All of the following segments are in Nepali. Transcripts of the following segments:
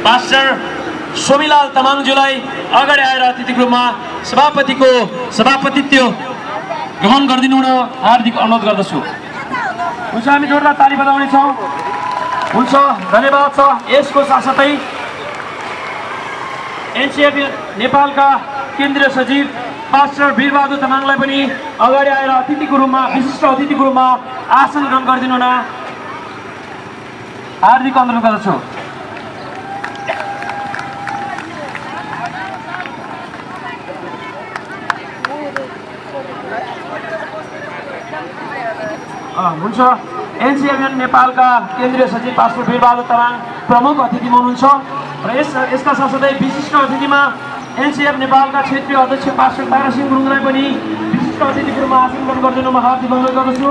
पास्टर सोमीलाल तामाङज्यूलाई अगाडि आएर अतिथिको रूपमा सभापतिको सभापतित्व ग्रहण गरिदिनु हुन हार्दिक अनुरोध गर्दछु। हुन्छ, हामी जोरदार ताली बजाउनेछौँ। हुन्छ, धन्यवाद छ। यसको साथसाथै एनसीएफ नेपालका केन्द्रीय सचिव पास्टर वीरबहादुर तामाङलाई पनि अगाडि आएर अतिथिको रूपमा विशिष्ट अतिथिको रूपमा आसन ग्रहण गरिदिनु हुन हार्दिक अनुरोध गर्दछु। हुन्छ, एनसीएफ नेपालका केन्द्रीय सचिव पास्टर वीरबहादुर तामाङ प्रमुख अतिथिमा हुनुहुन्छ र यसका साथसाथै विशिष्ट अतिथिमा एनसीएफ नेपालका क्षेत्रीय अध्यक्ष पास्टर तारासिंह गुरुङलाई पनि विशिष्ट अतिथिको रूपमा आसन ग्रहण गरिदिनुमा हार्दिक अनुरोध गर्दछु।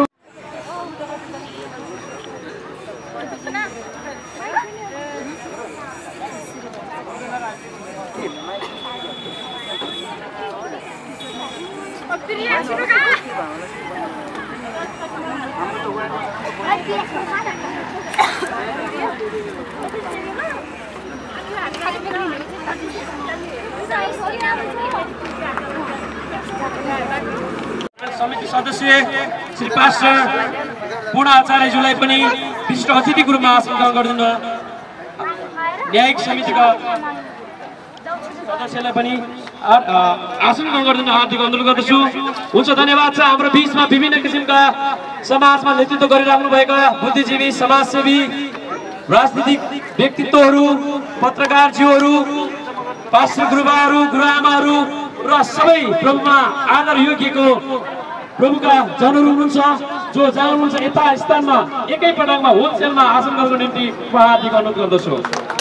समिति सदस्य श्री पास्टर पूर्ण आचार्यज्यूलाई पनि विशिष्ट अतिथिको रूपमा आसन ग्रहण गरिदिनु, न्यायिक समितिका सदस्यलाई पनि आसन ग्रहण गरिदिनु हार्दिक अनुरोध गर्दछु। हुन्छ, धन्यवाद छ। हाम्रो बीचमा विभिन्न किसिमका समाजमा नेतृत्व गरिराख्नु भएका बुद्धिजीवी, समाजसेवी, राजनीतिक व्यक्तित्वहरू, पत्रकारज्यूहरू, पास्टर गुरुबाहरू, गुरुआमाहरू र सबै प्रभुमा आदर योग्यको प्रभुका जनहरू हुनुहुन्छ जो जहाँ हुनुहुन्छ यता स्थानमा एकै पटकमा होलसेलमा आसन गर्नको निम्ति हार्दिक अनुरोध गर्दछु।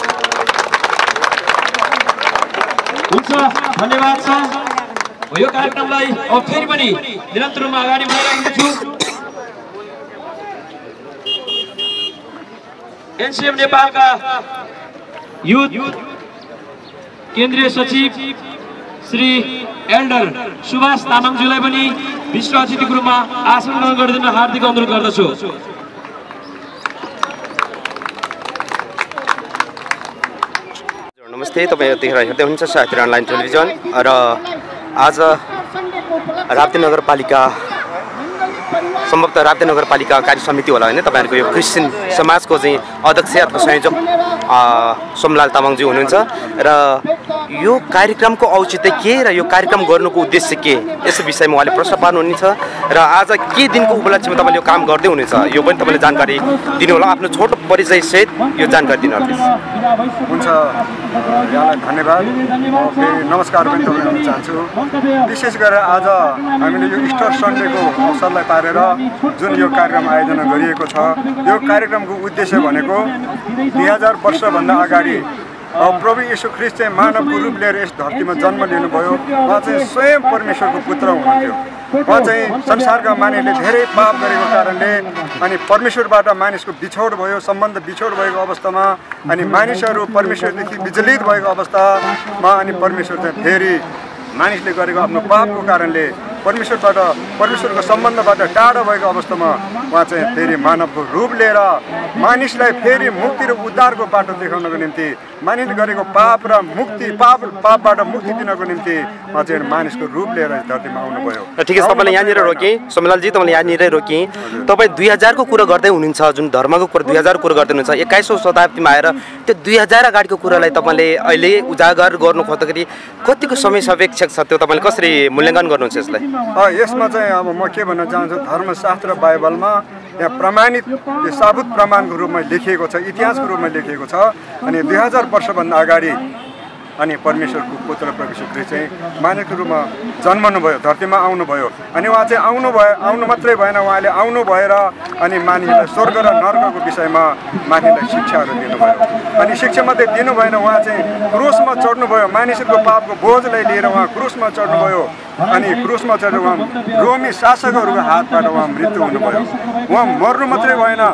हुन्छ, धन्यवाद छ। यो कार्यक्रमलाई अब फेरि पनि निरन्तर रूपमा अगाडि बढाइरहेको छु। एनसीएफ नेपालका युथ केन्द्रीय सचिव श्री एल्डर सुभाष तामाङज्यूलाई पनि विशिष्ट अतिथिको रूपमा आसन ग्रहण गरिदिन हार्दिक अनुरोध गर्दछु। नमस्ते, तपाईँ यतिखेर हेर्दै हुनुहुन्छ साहित्य अनलाइन टेलिभिजन र आज राप्ती नगरपालिका सम्भवतः राप्ती नगरपालिका कार्य समिति होला होइन, तपाईँहरूको यो क्रिस्चियन समाजको चाहिँ अध्यक्ष अथवा संयोजक सोमलाल तामाङज्यू हुनुहुन्छ र यो कार्यक्रमको औचित्य के र यो कार्यक्रम गर्नुको उद्देश्य के, यस विषयमा उहाँले प्रश्न पार्नुहुनेछ र आज के दिनको उपलक्ष्यमा तपाईँले यो काम गर्दै हुनेछ यो पनि तपाईँले जानकारी दिनुहोला। आफ्नो छोटो परिचयसहित यो जानकारी दिनुहोला प्लिज। हुन्छ, यहाँलाई धन्यवाद। नमस्कार पनि तपाईँ चाहन्छु। विशेष गरेर आज हामीले यो इस्टर सन्डेको अवसरलाई पारेर जुन यो कार्यक्रम आयोजना गरिएको छ, यो कार्यक्रमको उद्देश्य भनेको 2000 वर्षभन्दा अगाडि प्रभु यीशु ख्रीष्ट चाहिँ मानवको रूप लिएर यस धरतीमा जन्म लिनुभयो। उहाँ चाहिँ स्वयं परमेश्वरको पुत्र हुनुहुन्थ्यो। उहाँ चाहिँ संसारका मानिसले धेरै पाप गरेको कारणले अनि परमेश्वरबाट मानिसको बिछोड भयो, सम्बन्ध बिछोड भएको अवस्थामा अनि मानिसहरू परमेश्वरदेखि विचलित भएको अवस्थामा अनि परमेश्वर चाहिँ फेरि मानिसले गरेको आफ्नो पापको कारणले परमेश्वरको सम्बन्धबाट टाढा भएको अवस्थामा उहाँ चाहिँ फेरि मानवको रूप लिएर मानिसलाई फेरि मुक्ति र उद्धारको बाटो देखाउनको निम्ति, मानिसले गरेको पाप र पापबाट मुक्ति दिनको निम्ति उहाँ चाहिँ मानिसको रूप लिएर धरतीमा आउनुभयो। ठिक छ, तपाईँले यहाँनिर रोकेँ सोमलालजी, तपाईँले यहाँनिर रोकेँ। तपाईँ 2000को कुरा गर्दै हुनुहुन्छ, जुन धर्मको कुरा 2000 कुरा गर्दै हुनुहुन्छ। 21औं शताब्दीमा आएर त्यो 2000 अगाडिको कुरालाई तपाईँले अहिले उजागर गर्नु खोज्दाखेरि कतिको समय सापेक्ष छ, त्यो तपाईँले कसरी मूल्याङ्कन गर्नुहुन्छ यसलाई? यसमा चाहिँ अब म के भन्न चाहन्छु, धर्मशास्त्र बाइबलमा यहाँ प्रमाणित साबुत प्रमाणको रूपमा लेखिएको छ, इतिहासको रूपमा लेखिएको छ। अनि 2000 वर्षभन्दा अगाडि अनि परमेश्वरको पुत्र प्रभु यीशु ख्रीष्ट चाहिँ मानिसको रूपमा जन्मनुभयो, धरतीमा आउनुभयो। अनि उहाँ चाहिँ आउनु मात्रै भएन, उहाँले आउनु भएर अनि मानिसलाई स्वर्ग र नर्कको विषयमा मानिसलाई शिक्षाहरू दिनुभयो। अनि शिक्षा मात्रै दिनु भएन, उहाँ चाहिँ क्रुसमा चढ्नुभयो, मानिसहरूको पापको बोझलाई लिएर उहाँ क्रुसमा चढ्नुभयो। अनि क्रुसमा चढेर उहाँ रोमी शासकहरूको हातबाट उहाँ मृत्यु हुनुभयो। उहाँ मर्नु मात्रै भएन,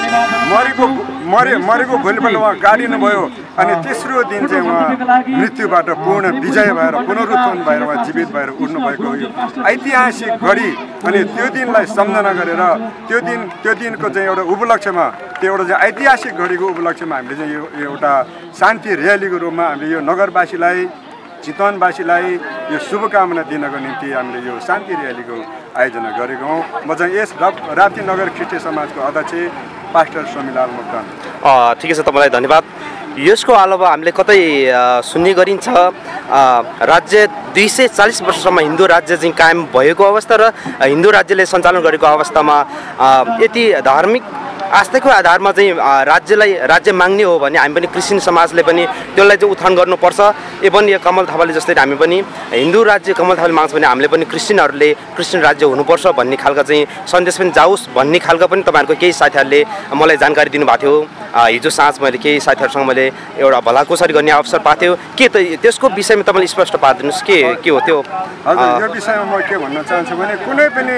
मरेको भोलिपल्ट उहाँ गाडिनुभयो अनि तेस्रो दिन चाहिँ उहाँ मृत्युबाट पूर्ण विजय भएर पुनरुत्थान भएर उहाँ जीवित भएर उठ्नु भएको यो ऐतिहासिक घडी। अनि त्यो दिनलाई सम्झना गरेर त्यो दिनको चाहिँ एउटा उपलक्ष्यमा त्यो एउटा चाहिँ ऐतिहासिक घडीको उपलक्ष्यमा हामीले चाहिँ यो एउटा शान्ति र्यालीको रूपमा हामीले यो नगरवासीलाई चितवनवासीलाई यो शुभकामना दिनको निम्ति हामीले यो शान्ति र्यालीको आयोजना गरेको हौँ। म चाहिँ यस राप्ती नगर ख्रिस्टी समाजको अध्यक्ष पास्टर सोमीलाल मोक्तान। ठिकै छ, तपाईँलाई धन्यवाद। यसको अलावा हामीले कतै सुन्ने गरिन्छ राज्य 240 वर्षसम्म हिन्दू राज्य चाहिँ कायम भएको अवस्था र हिन्दू राज्यले सञ्चालन गरेको अवस्थामा यति धार्मिक आस्थाको आधारमा चाहिँ राज्य माग्ने हो भने हामी पनि क्रिस्चियन समाजले पनि त्यसलाई चाहिँ उत्थान गर्नुपर्छ। एवं यो कमल थापाले जस्तै हामी पनि हिन्दू राज्य कमल थापाले माग्छ भने हामीले पनि क्रिस्चियनहरूले क्रिस्चियन राज्य हुनुपर्छ भन्ने खालका चाहिँ सन्देश पनि जाओस् भन्ने खालका पनि तपाईँहरूको केही साथीहरूले मलाई जानकारी दिनुभएको थियो। हिजो साँझ मैले केही साथीहरूसँग मैले एउटा भलाकुसारी गर्ने अवसर पाएको थियो। के त त्यसको विषयमा तपाईँले स्पष्ट पारिदिनुहोस्, के हो त्यो? हजुर, यो विषयमा म के भन्न चाहन्छु भने कुनै पनि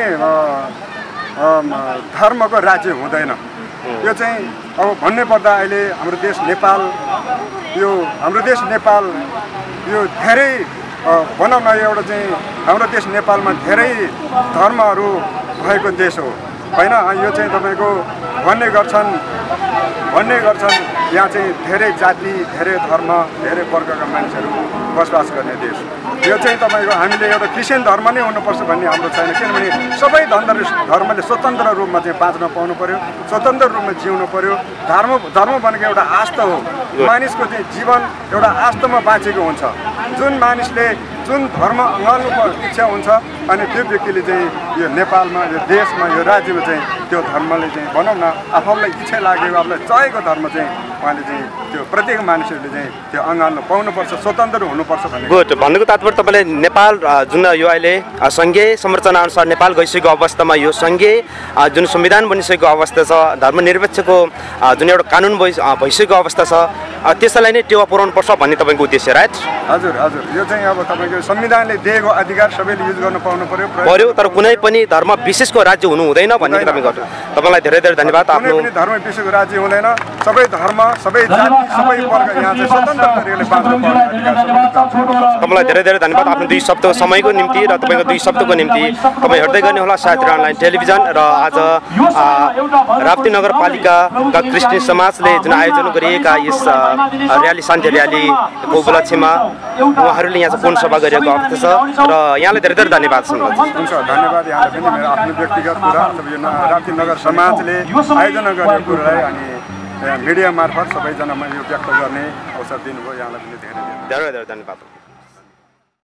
धर्मको राज्य हुँदैन। यो चाहिँ अब भन्नै पर्दा अहिले हाम्रो देश नेपाल यो धेरै भनौँ न एउटा चाहिँ हाम्रो देश नेपालमा धेरै धर्महरू भएको देश हो होइन। यो चाहिँ तपाईँको भन्ने गर्छन् यहाँ चाहिँ धेरै जाति, धेरै धर्म, धेरै वर्गका मानिसहरू बसोबास गर्ने देश। यो चाहिँ तपाईँको हामीले एउटा क्रिस्चियन धर्म नै हुनुपर्छ भन्ने हाम्रो छैन, किनभने सबै धर्मले स्वतन्त्र रूपमा चाहिँ बाँच्न पाउनु पर्यो, स्वतन्त्र रूपमा जिउनु पर्यो। धर्म भनेको एउटा आस्था हो। मानिसको चाहिँ जीवन एउटा आस्थामा बाँचेको हुन्छ। जुन मानिसले जुन धर्म अँगाल्नुको इच्छा हुन्छ अनि त्यो व्यक्तिले चाहिँ यो नेपालमा, यो देशमा, यो राज्यमा चाहिँ त्यो धर्मले चाहिँ भनौँ न आफूलाई इच्छा लागेको, आफूलाई चाहेको धर्म चाहिँ उहाँले चाहिँ त्यो प्रत्येक मानिसहरूले चाहिँ त्यो अँगाल्नु पाउनुपर्छ, स्वतन्त्र हुनुपर्छ भन्ने। गुड, भन्नुको तात्पर्य तपाईँले नेपाल जुन यो अहिले सङ्घीय संरचना अनुसार नेपाल गइसकेको अवस्थामा यो सङ्घीय जुन संविधान बनिसकेको अवस्था छ, धर्मनिरपेक्षको जुन एउटा कानुन भइसकेको अवस्था छ, त्यसैलाई नै टेवा पुर्याउनुपर्छ भन्ने तपाईँको उद्देश्य, राइट? हजुर, यो चाहिँ अब तपाईँको संविधानले दिएको अधिकार सबैले युज गर्नु पाउनु पर्यो, तर कुनै पनि धर्म विशेषको राज्य हुनु हुँदैन भन्ने तपाईँको। तपाईँलाई धेरै धेरै धन्यवाद। कुनै पनि धर्म विशेषको राज्य हुँदैन, सबै धर्म, सबै जाति, सबै वर्ग यहाँ चाहिँ स्वतन्त्र तरिकाले बाँच्नु पर्ने अधिकार छ। तपाईँलाई धेरै धेरै धन्यवाद आफ्नो 2 शब्दको समयको निम्ति र तपाईँको 2 शब्दको निम्ति। तपाईँ हेर्दै गर्ने होला सायत्री अनलाइन टेलिभिजन। र आज राप्ती नगरपालिकाका क्रिस्चियन समाजले जुन आयोजन गरिएका यस र्याली, शान्ति र्यालीको उपलक्ष्यमा उहाँहरूले यहाँ चाहिँ पूर्ण सभा गरिएको अवस्था छ र यहाँलाई धेरै धेरै धन्यवाद छ। हुन्छ, धन्यवाद यहाँलाई पनि। मेरो आफ्नो व्यक्तिगत कुरा यो राप्ती नगर समाजले आयोजना गरेको कुरालाई अनि मिडिया मार्फत सबैजनामा यो व्यक्त गर्ने अवसर दिनुभयो, यहाँलाई पनि धेरै धेरै धन्यवाद।